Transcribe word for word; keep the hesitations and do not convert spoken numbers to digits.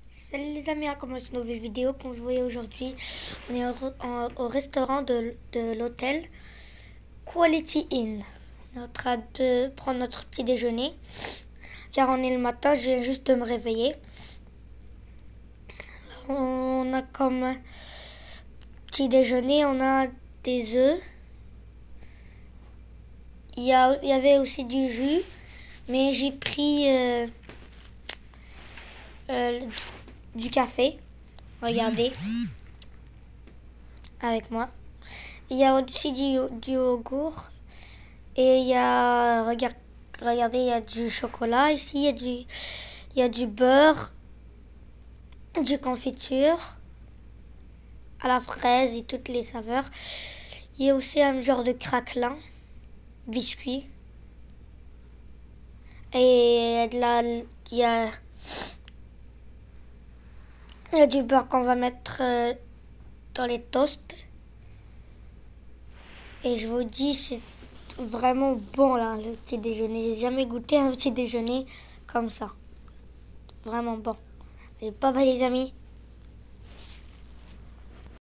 Salut les amis, on commence une nouvelle vidéo. Comme vous voyez aujourd'hui, on est au, en- au restaurant de, de l'hôtel Quality Inn. On est en train de prendre notre petit déjeuner car on est le matin, je viens juste de me réveiller. On a comme petit déjeuner, on a des œufs. Il y, a, il y avait aussi du jus, mais j'ai pris euh, euh, du café. Regardez avec moi. Il y a aussi du, du yogourt et il y a regarde, regardez, il y a du chocolat ici, il y a du il y a du beurre, du confiture à la fraise et toutes les saveurs. Il y a aussi un genre de craquelin, biscuit. Et de la, il y a il y a du beurre qu'on va mettre euh, dans les toasts. Et je vous dis, c'est vraiment bon là, le petit déjeuner. J'ai jamais goûté un petit déjeuner comme ça. Vraiment bon. Allez, bye bye les amis.